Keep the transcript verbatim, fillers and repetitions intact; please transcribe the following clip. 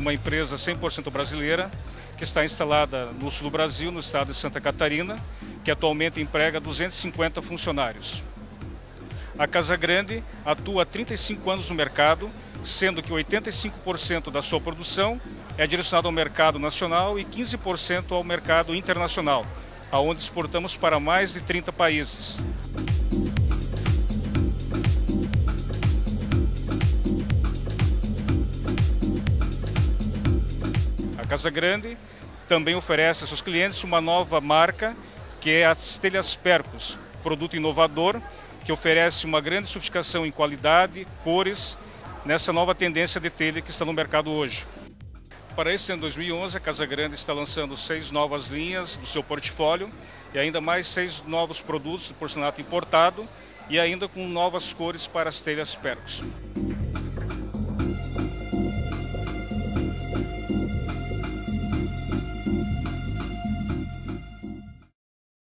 uma empresa cem por cento brasileira que está instalada no sul do Brasil, no estado de Santa Catarina, que atualmente emprega duzentos e cinquenta funcionários. A Casagrande atua há trinta e cinco anos no mercado, sendo que oitenta e cinco por cento da sua produção é direcionada ao mercado nacional e quinze por cento ao mercado internacional, aonde exportamos para mais de trinta países. A Casagrande também oferece aos seus clientes uma nova marca, que é as telhas Percos, produto inovador que oferece uma grande sofisticação em qualidade, cores, nessa nova tendência de telha que está no mercado hoje. Para esse ano dois mil e onze, a Casagrande está lançando seis novas linhas do seu portfólio e ainda mais seis novos produtos de porcelanato importado e ainda com novas cores para as telhas Percos.